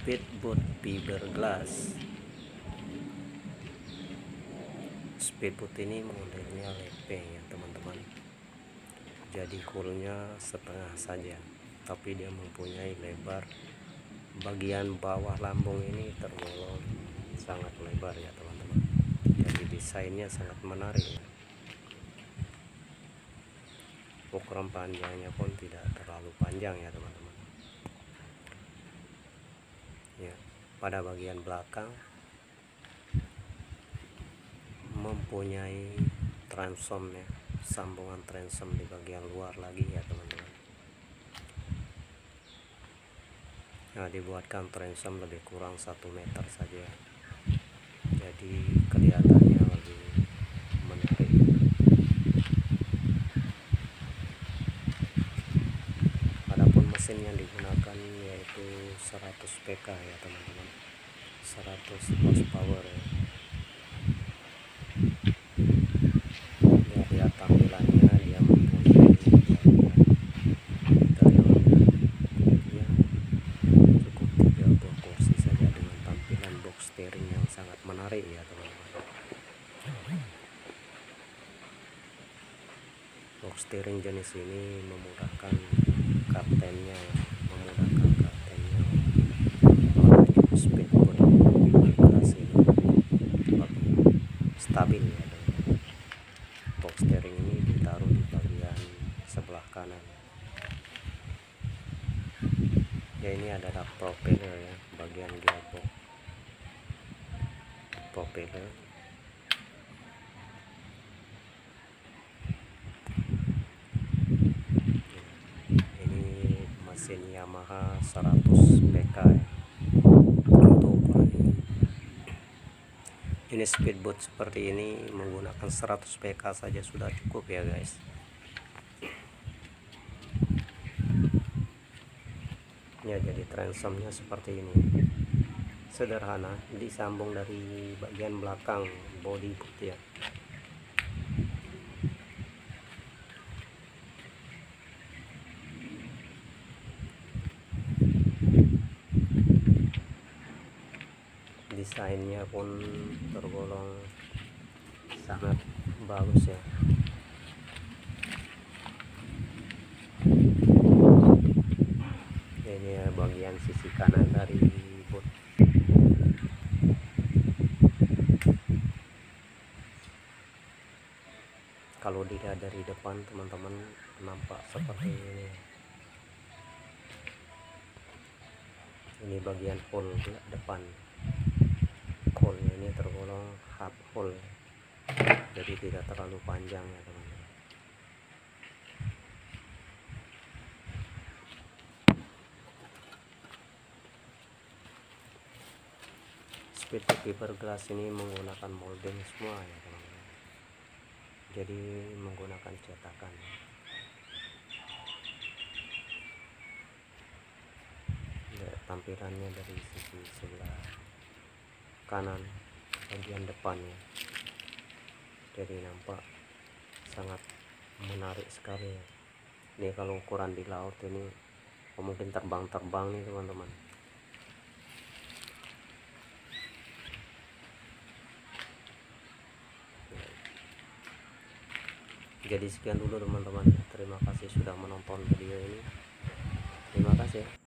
speedboat fiberglass. Speedboat ini modelnya lepe ya teman-teman, jadi hullnya setengah saja, tapi dia mempunyai lebar bagian bawah lambung ini tergolong sangat lebar ya teman-teman. Jadi desainnya sangat menarik ya. Ukuran panjangnya pun tidak terlalu panjang ya teman-teman ya. Pada bagian belakang mempunyai transom ya, sambungan transom di bagian luar lagi ya teman-teman. Nah, dibuatkan transom lebih kurang 1 meter saja, jadi kelihatannya lebih menarik. Adapun mesin yang digunakan yaitu 100 PK ya teman-teman, 100 horsepower ya. Lihat tampilannya, dia mempunyai interiornya ya, cukup 3 buah kursi saja dengan tampilan box steering yang sangat menarik ya teman-teman. Box steering jenis ini memudahkan kaptennya melaju speedboat fiberglass ini lebih stabil ya teman-teman. Box steering ini ditaruh di bagian sebelah kanan ya. Ini adalah propeller ya, bagian gearbox propeller. Ini mesin Yamaha 100 PK ya. Untuk ukuran ini speedboat seperti ini menggunakan 100 PK saja sudah cukup ya guys ya. Jadi transomnya seperti ini, sederhana, disambung dari bagian belakang body boot ya. Desainnya pun tergolong sangat bagus ya. Ini ya bagian sisi kanan dari boot. Kalau dilihat dari depan teman-teman, nampak seperti ini. Ini bagian hull depan. Hullnya ini tergolong half hull, jadi tidak terlalu panjang ya teman-teman. Speedboat fiberglass ini menggunakan molding semua ya teman-teman, jadi menggunakan cetakan. Ya, tampilannya dari sisi sebelah kanan bagian depannya, jadi nampak sangat menarik sekali ya. Ini kalau ukuran di laut ini mungkin terbang-terbang nih teman-teman. Jadi sekian dulu teman-teman, terima kasih sudah menonton video ini. Terima kasih.